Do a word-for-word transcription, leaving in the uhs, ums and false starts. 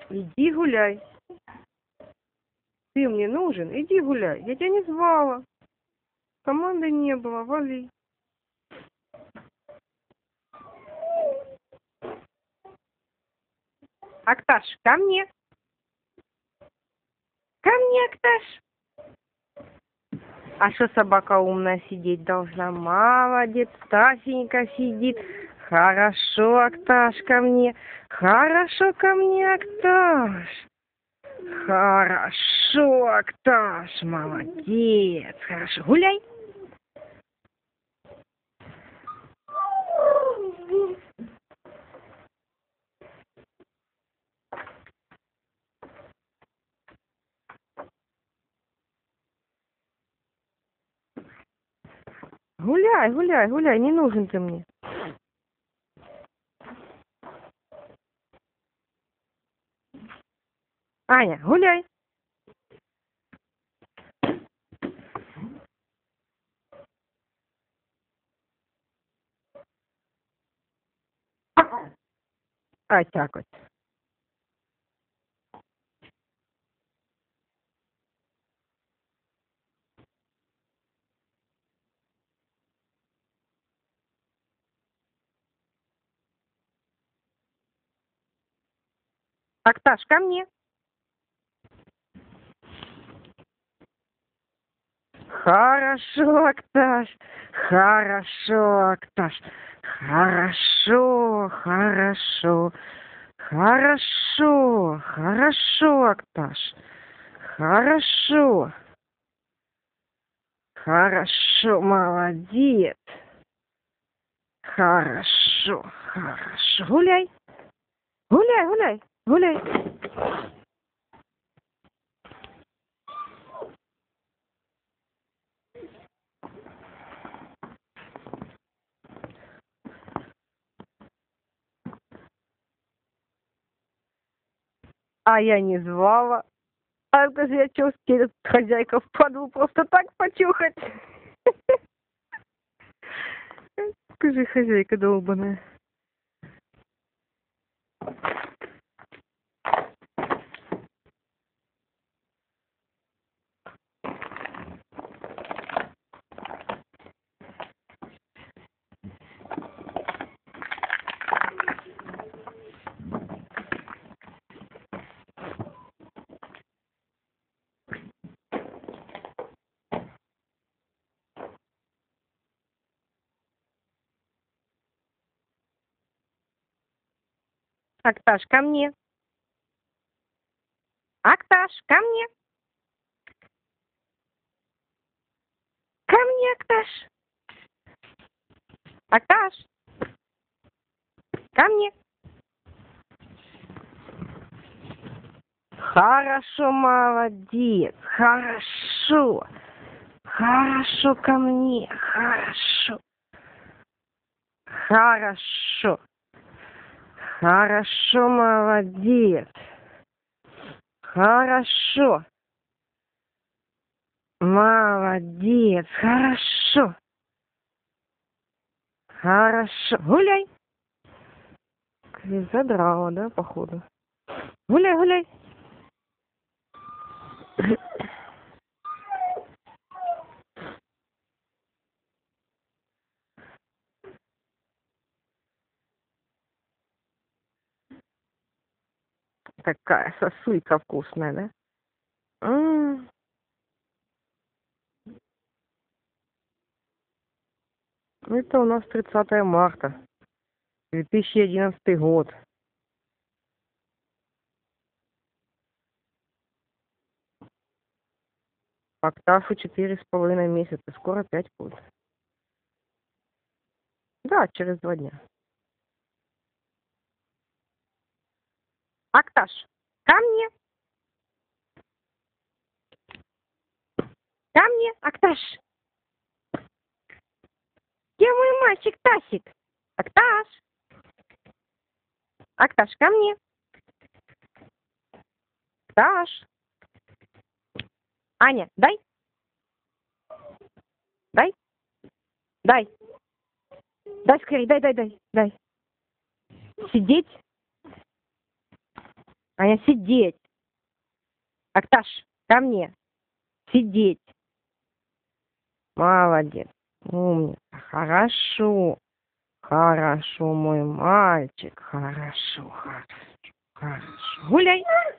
Иди гуляй. Ты мне нужен? Иди гуляй. Я тебя не звала. Команды не было. Вали. Акташ, ко мне. Ко мне, Акташ. А что собака умная сидеть должна? Молодец, Стасенька сидит. Хорошо, Акташ, ко мне. Хорошо, ко мне, Акташ. Хорошо, Акташ, молодец. Хорошо, гуляй. Гуляй, гуляй, гуляй, не нужен ты мне. Аня, гуляй. А так вот. Акташ, ко мне. Хорошо, Акташ. Хорошо, Акташ. Хорошо, хорошо. Хорошо, хорошо, Акташ. Хорошо. Хорошо, молодец. Хорошо, хорошо. Гуляй. Гуляй, гуляй, гуляй. А я не звала. А скажи, я что, успела хозяйка впаду просто так почухать? Скажи, хозяйка долбаная. Акташ, ко мне. Акташ, ко мне. Ко мне, Акташ. Акташ. Ко мне. Хорошо, молодец. Хорошо. Хорошо ко мне. Хорошо. Хорошо. Хорошо, молодец. Хорошо. Молодец. Хорошо. Хорошо. Гуляй. Задрала, да, походу. Гуляй, гуляй. Такая сосулька вкусная, да? М-м. Это у нас тридцатое марта, две тысячи одиннадцатый год. Акташу четыре с половиной месяца, скоро пять будет. Да, через два дня. Акташ, ко мне. Ко мне, Акташ. Где мой мальчик Тасик? Акташ. Акташ, ко мне. Акташ. Аня, дай. Дай. Дай. Дай скорее, дай, дай, дай, дай. Сидеть. Аня, сидеть. Акташ, ко мне. Сидеть. Молодец. Умница. Хорошо. Хорошо, мой мальчик. Хорошо, хорошо, хорошо. Гуляй.